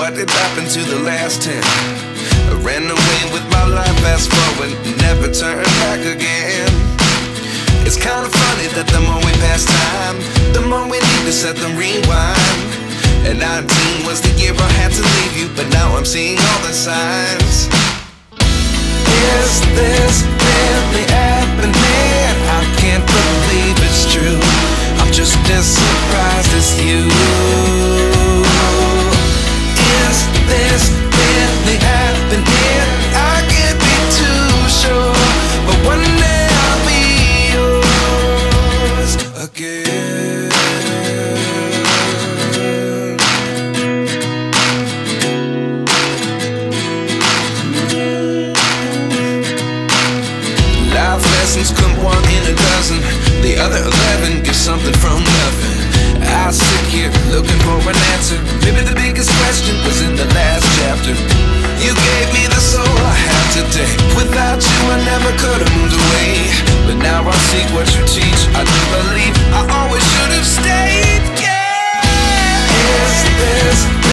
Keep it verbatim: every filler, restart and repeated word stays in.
what did happen to the last ten? I ran away with my life, fast forward, never turn back again. It's kind of funny that the more we pass time, the more we need to set them rewind. And nineteen was the year I had to leave you, but now I'm seeing all the signs. Is this really happening? I can't believe it's true. I'm just as surprised as you. Is this really happening? I can't be too sure, but one day I'll be yours again. Life lessons come one in a dozen. The other eleven get something from